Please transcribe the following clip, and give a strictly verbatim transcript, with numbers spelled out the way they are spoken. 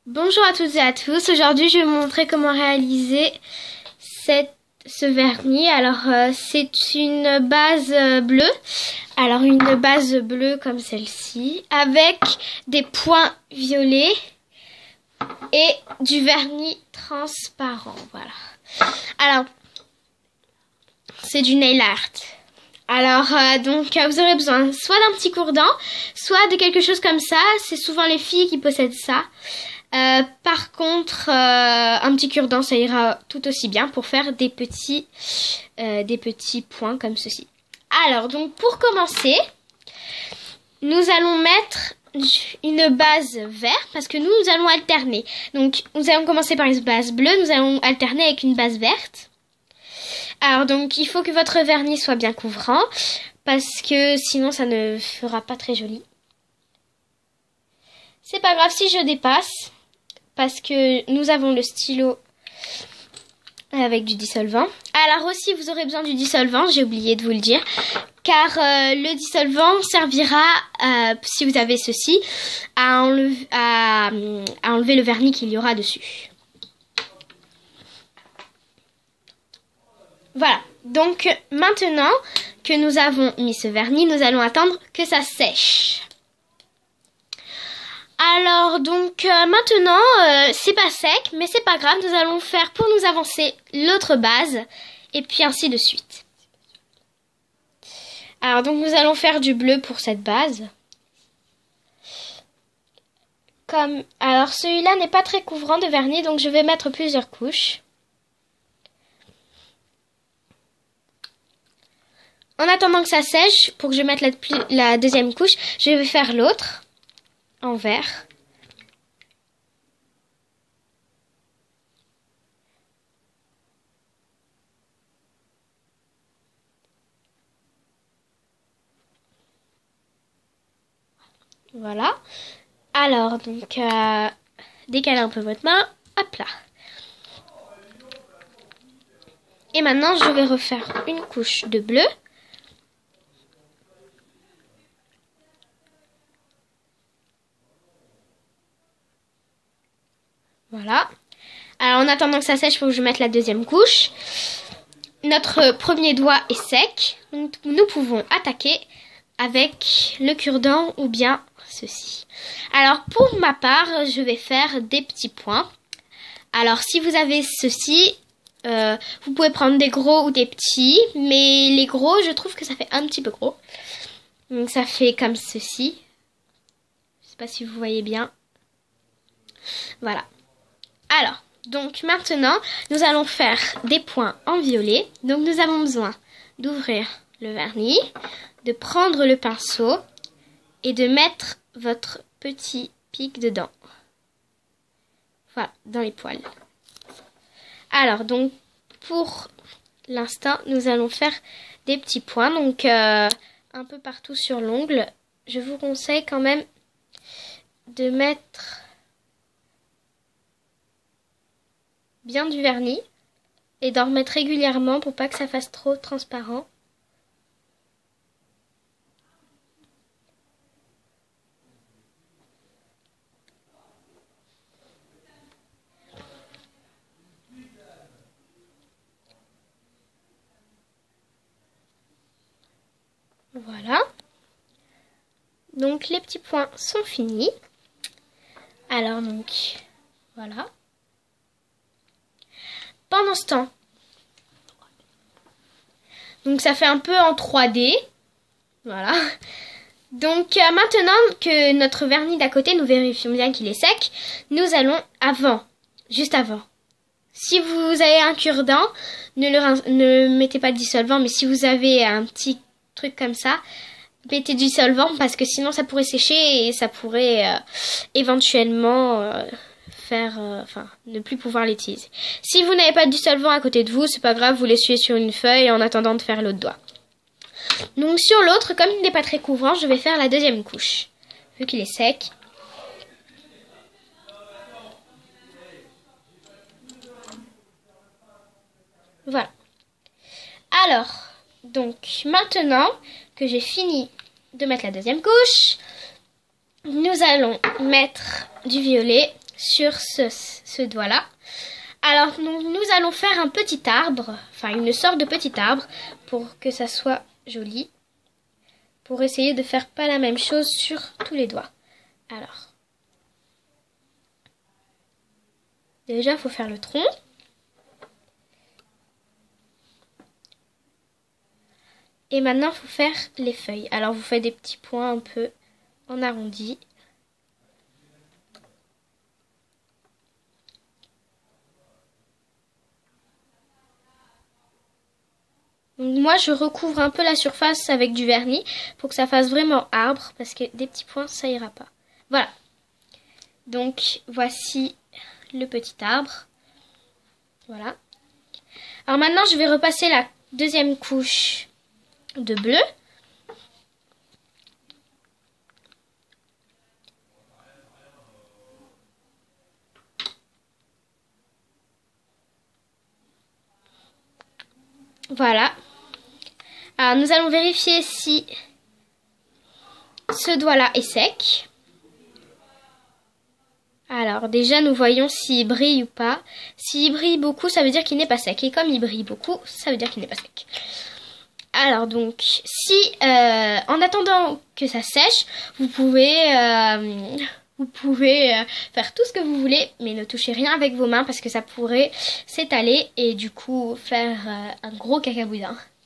Bonjour à toutes et à tous, aujourd'hui je vais vous montrer comment réaliser cette, ce vernis. Alors euh, c'est une base euh, bleue, alors une base bleue comme celle-ci, avec des points violets et du vernis transparent, voilà. Alors, c'est du nail art. Alors, euh, donc, euh, vous aurez besoin soit d'un petit cure-dent, soit de quelque chose comme ça. C'est souvent les filles qui possèdent ça. Euh, par contre, euh, un petit cure-dent, ça ira tout aussi bien pour faire des petits, euh, des petits points comme ceci. Alors, donc, pour commencer, nous allons mettre une base verte parce que nous, nous allons alterner. Donc, nous allons commencer par une base bleue, nous allons alterner avec une base verte. Alors donc il faut que votre vernis soit bien couvrant parce que sinon ça ne fera pas très joli. C'est pas grave si je dépasse parce que nous avons le stylo avec du dissolvant. Alors aussi vous aurez besoin du dissolvant, j'ai oublié de vous le dire, car euh, le dissolvant servira, euh, si vous avez ceci, à enlever, à, à enlever le vernis qu'il y aura dessus. Voilà, donc maintenant que nous avons mis ce vernis, nous allons attendre que ça sèche. Alors donc euh, maintenant, euh, c'est pas sec, mais c'est pas grave, nous allons faire pour nous avancer l'autre base, et puis ainsi de suite. Alors donc nous allons faire du bleu pour cette base. Comme, alors celui-là n'est pas très couvrant de vernis, donc je vais mettre plusieurs couches. En attendant que ça sèche, pour que je mette la, la deuxième couche, je vais faire l'autre en vert. Voilà. Alors, donc, euh, décalez un peu votre main. Hop là. Et maintenant, je vais refaire une couche de bleu. Voilà. Alors en attendant que ça sèche, il faut que je mette la deuxième couche. Notre premier doigt est sec. Donc nous pouvons attaquer avec le cure-dent ou bien ceci. Alors pour ma part, je vais faire des petits points. Alors si vous avez ceci, euh, vous pouvez prendre des gros ou des petits. Mais les gros, je trouve que ça fait un petit peu gros. Donc ça fait comme ceci. Je ne sais pas si vous voyez bien. Voilà. Alors, donc maintenant, nous allons faire des points en violet. Donc nous avons besoin d'ouvrir le vernis, de prendre le pinceau et de mettre votre petit pic dedans. Voilà, dans les poils. Alors, donc pour l'instant, nous allons faire des petits points. Donc euh, un peu partout sur l'ongle. Je vous conseille quand même de mettre bien du vernis et d'en remettre régulièrement pour pas que ça fasse trop transparent. Voilà. Donc les petits points sont finis. Alors donc voilà. Pendant ce temps, donc ça fait un peu en trois D, voilà. Donc euh, maintenant que notre vernis d'à côté, nous vérifions bien qu'il est sec, nous allons avant, juste avant. Si vous avez un cure-dent, ne, le, ne mettez pas de dissolvant, mais si vous avez un petit truc comme ça, mettez du dissolvant parce que sinon ça pourrait sécher et ça pourrait euh, éventuellement euh, faire, euh, enfin, ne plus pouvoir l'utiliser. Si vous n'avez pas de dissolvant à côté de vous, c'est pas grave, vous l'essuyez sur une feuille en attendant de faire l'autre doigt. Donc sur l'autre, comme il n'est pas très couvrant, je vais faire la deuxième couche, vu qu'il est sec. Voilà. Alors, donc maintenant que j'ai fini de mettre la deuxième couche, nous allons mettre du violet sur ce, ce doigt-là. Alors nous, nous allons faire un petit arbre, enfin une sorte de petit arbre pour que ça soit joli. Pour essayer de faire pas la même chose sur tous les doigts. Alors, déjà il faut faire le tronc. Et maintenant il faut faire les feuilles. Alors vous faites des petits points un peu en arrondi. Moi, je recouvre un peu la surface avec du vernis pour que ça fasse vraiment arbre, parce que des petits points, ça ira pas. Voilà. Donc, voici le petit arbre. Voilà. Alors maintenant, je vais repasser la deuxième couche de bleu. Voilà. Alors, nous allons vérifier si ce doigt-là est sec. Alors, déjà, nous voyons s'il brille ou pas. S'il brille beaucoup, ça veut dire qu'il n'est pas sec. Et comme il brille beaucoup, ça veut dire qu'il n'est pas sec. Alors, donc, si, euh, en attendant que ça sèche, vous pouvez, euh, vous pouvez euh, faire tout ce que vous voulez, mais ne touchez rien avec vos mains parce que ça pourrait s'étaler et du coup faire euh, un gros cacaboudin.